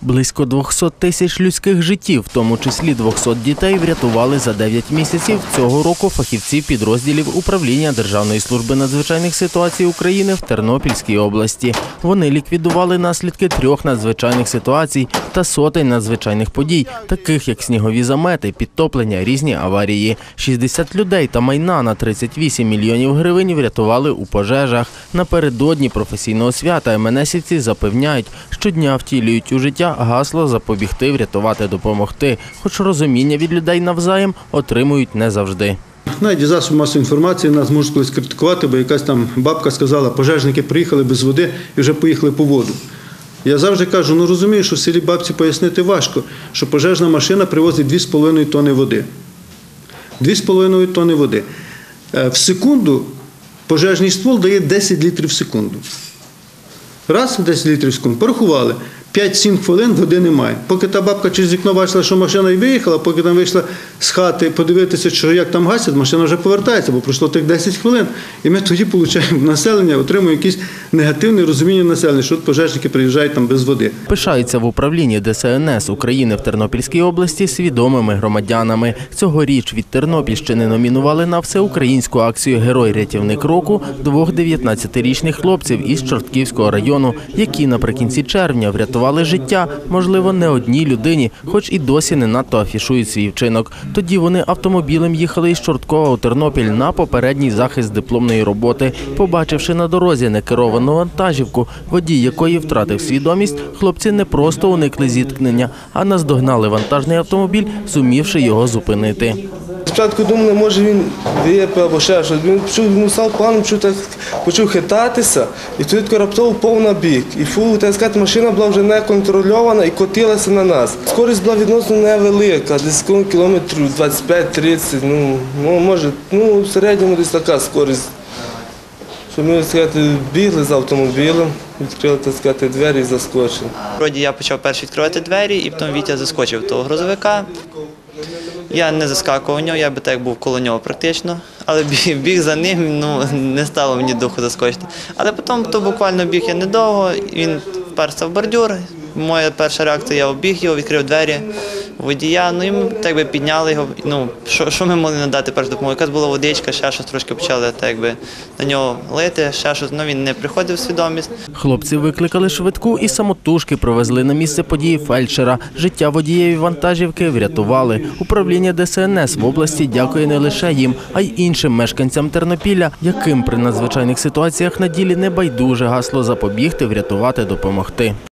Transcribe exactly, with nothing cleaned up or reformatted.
Близько двохсот тисяч людських життів, в тому числі двохсот дітей, врятували за дев'ять місяців цього року фахівці підрозділів Управління Державної служби надзвичайних ситуацій України в Тернопільській області. Вони ліквідували наслідки трьох надзвичайних ситуацій та сотень надзвичайних подій, таких як снігові замети, підтоплення, різні аварії. шістдесят людей та майна на тридцять вісім мільйонів гривень врятували у пожежах. Напередодні професійного свята ем ен есівці запевняють, щодня втілюють у життя гасло «Запобігти, врятувати, допомогти», хоч розуміння від людей навзаєм отримують не завжди. Навіть засоби масової інформації нас можуть колись критикувати, бо якась там бабка сказала, пожежники приїхали без води і вже поїхали по воду. Я завжди кажу, ну розумію, що в селі бабці пояснити важко, що пожежна машина привозить дві з половиною тонни води. дві з половиною тонни води. В секунду пожежний ствол дає десять літрів в секунду. Раз, десять літрів в секунду, порахували. п'ять-сім хвилин води немає. Поки та бабка через вікно бачила, що машина і виїхала, поки там вийшла з хати подивитися, що як там гасять, машина вже повертається, бо пройшло тих десять хвилин. І ми тоді отримуємо населення, отримуємо якесь негативне розуміння населення, що пожежники приїжджають там без води. Пишаються в управлінні Де Се Ен Ес України в Тернопільській області свідомими громадянами. Цьогоріч від Тернопільщини номінували на всеукраїнську акцію «Герой-рятівник року» двох дев'ятнадцятирічних хлопців із Чортківського району, які наприкінці червня врятували життя, можливо, не одній людині, хоч і досі не надто афішують свій вчинок. Тоді вони автомобілем їхали із Чорткова у Тернопіль на попередній захист дипломної роботи. Побачивши на дорозі некеровану вантажівку, водій якої втратив свідомість, хлопці не просто уникли зіткнення, а наздогнали вантажний автомобіль, зумівши його зупинити. Спочатку думали, може він випив або ще щось. Він почув, він став планом, почув, так, почув хитатися, і тоді раптово впав на бік. І фу, так сказати, машина була вже не контрольована і котилася на нас. Скорість була відносно невелика, десь кілометрів двадцять п'ять тридцять, ну, ну, може, ну, в середньому десь така скорість. Що ми, так сказати, бігли з автомобілем, відкрили, так сказати, двері і заскочили. Вроді я почав перший відкривати двері, і потім Вітя заскочив до того грузовика. Я не заскакував у нього, я би так був коло нього практично, але біг, біг за ним, ну, не стало мені духу заскочити. Але потім, то буквально біг я недовго, він вперся в бордюр, моя перша реакція, я обіг його, відкрив двері водія, ну і ми так би підняли його, ну, що, що ми могли надати першу допомогу? Якась була водичка, ще щось трошки почали так би на нього лити, ще щось, ну він не приходив в свідомість. Хлопці викликали швидку і самотужки провезли на місце події фельдшера. Життя водієві вантажівки врятували. Управління Де Се Ен Ес в області дякує не лише їм, а й іншим мешканцям Тернопіля, яким при надзвичайних ситуаціях на ділі не байдуже гасло «Запобігти, врятувати, допомогти».